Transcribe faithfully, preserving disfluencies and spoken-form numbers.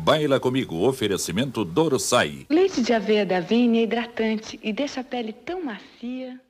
Baila Comigo, oferecimento Dorsai. Leite de aveia da Vini é hidratante e deixa a pele tão macia.